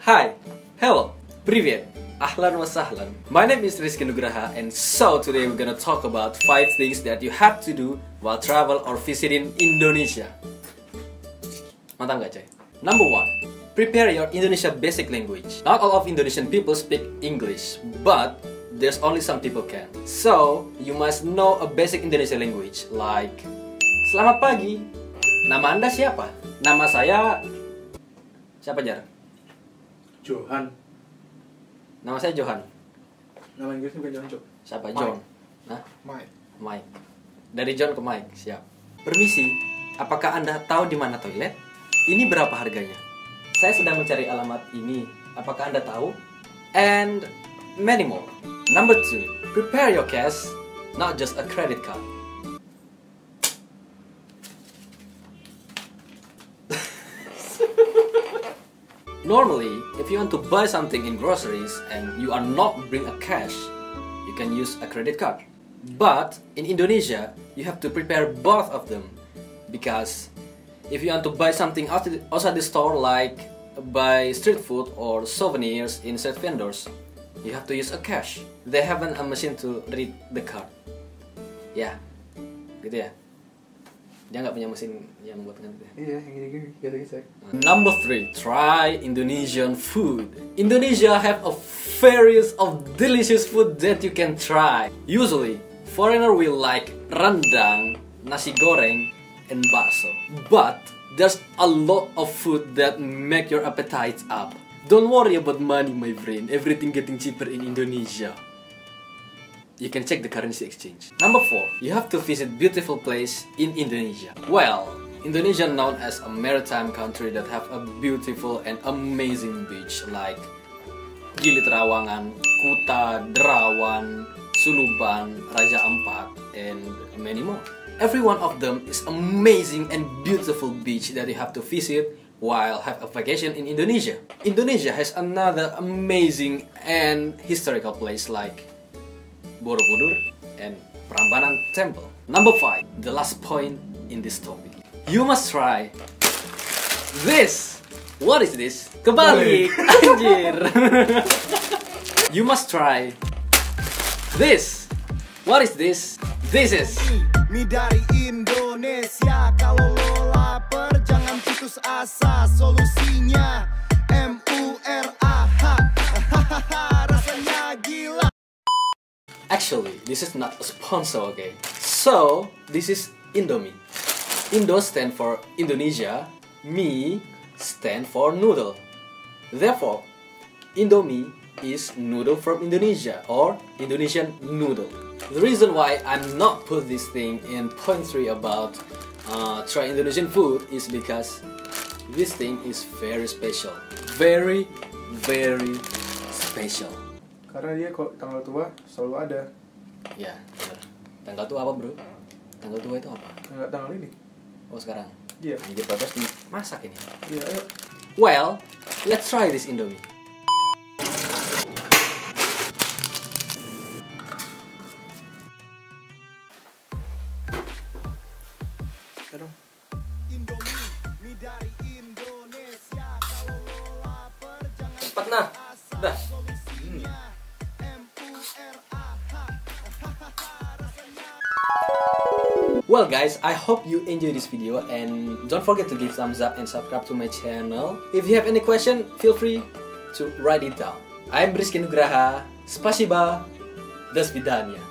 Hi, hello, привет, ahlan wa sahlan. My name is Rizky Nugraha, and so today we're gonna talk about 5 things that you have to do while travel or visiting Indonesia. Mantap gak coy? Number 1, prepare your Indonesia basic language. Not all of Indonesian people speak English, but there's only some people can. So, you must know a basic Indonesia language like selamat pagi. Nama Anda siapa? Nama saya siapa, Jar? Johan. Nama saya Johan. Nama Inggrisnya bukan Johan, Cok. Siapa? Mike. John. Nah, Mike. Mike. Dari John ke Mike, siap. Permisi, apakah Anda tahu di mana toilet? Ini berapa harganya? Saya sedang mencari alamat ini. Apakah Anda tahu? And many more. Number 2, prepare your cash, not just a credit card. Normally, if you want to buy something in groceries and you are not bring a cash, you can use a credit card. But in Indonesia, you have to prepare both of them, because if you want to buy something outside the store, like buy street food or souvenirs in street vendors, you have to use a cash. They haven't a machine to read the card. Ya, gitu ya. Dia nggak punya mesin yang buat ngerti. Iya, yang gini-gini, gitu-gitu. Number 3, try Indonesian food. Indonesia have a various of delicious food that you can try. Usually, foreigner will like rendang, nasi goreng, and bakso. But there's a lot of food that make your appetite up. Don't worry about money, my friend. Everything getting cheaper in Indonesia. You can check the currency exchange. Number 4, you have to visit beautiful place in Indonesia. Well, Indonesia known as a maritime country that have a beautiful and amazing beach like Gili Trawangan, Kuta, Derawan, Suluban, Raja Ampat, and many more. Every one of them is amazing and beautiful beach that you have to visit while have a vacation in Indonesia. Indonesia has another amazing and historical place like Borobudur and Prambanan Temple. Number 5, the last point in this topic. You must try this. What is this? Kebalik, anjir. You must try this. What is this? This is mie dari Indonesia. Kalau lo lapar jangan putus asa. Solusinya MURAH. Rasanya gila. Actually, this is not a sponsor, okay? So, this is Indomie. Indo stand for Indonesia, Mi stand for noodle. Therefore, Indomie is noodle from Indonesia or Indonesian noodle. The reason why I'm not put this thing in point 3 about try Indonesian food is because this thing is very special. Very, very special. Karena dia kok tanggal tua selalu ada. Ya, bener. Tanggal tua apa, bro? Tanggal tua itu apa? Tanggal ini. Oh, sekarang? Iya. Anjir, bagus dimasak ini. Iya, ayo. Well, let's try this Indomie. Indomie, mie dari Indonesia. Kalau lo lapar jangan Cepet nah, udah. Well guys, I hope you enjoy this video and don't forget to give thumbs up and subscribe to my channel. If you have any question, feel free to write it down. I'm Rizky Nugraha. Spasiba. До свидания.